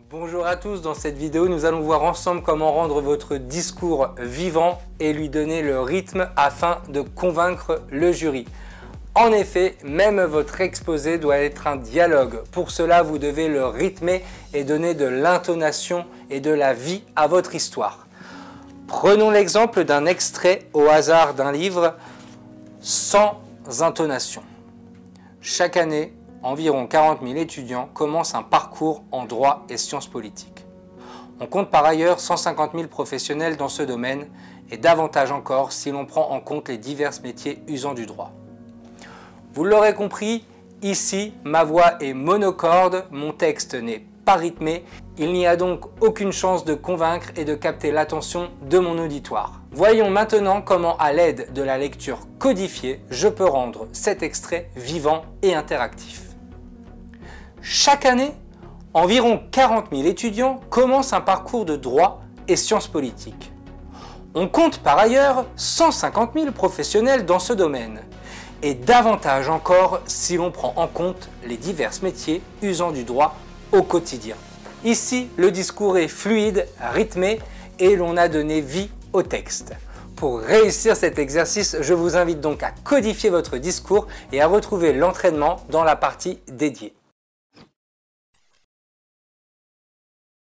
Bonjour à tous, dans cette vidéo nous allons voir ensemble comment rendre votre discours vivant et lui donner le rythme afin de convaincre le jury. En effet, même votre exposé doit être un dialogue. Pour cela, vous devez le rythmer et donner de l'intonation et de la vie à votre histoire. Prenons l'exemple d'un extrait au hasard d'un livre sans intonation. Chaque année, environ 40 000 étudiants commencent un parcours en droit et sciences politiques. On compte par ailleurs 150 000 professionnels dans ce domaine et davantage encore si l'on prend en compte les divers métiers usant du droit. Vous l'aurez compris, ici, ma voix est monocorde, mon texte n'est pas rythmé, il n'y a donc aucune chance de convaincre et de capter l'attention de mon auditoire. Voyons maintenant comment, à l'aide de la lecture codifiée, je peux rendre cet extrait vivant et interactif. Chaque année, environ 40 000 étudiants commencent un parcours de droit et sciences politiques. On compte par ailleurs 150 000 professionnels dans ce domaine, et davantage encore si l'on prend en compte les divers métiers usant du droit au quotidien. Ici, le discours est fluide, rythmé et l'on a donné vie au texte. Pour réussir cet exercice, je vous invite donc à codifier votre discours et à retrouver l'entraînement dans la partie dédiée.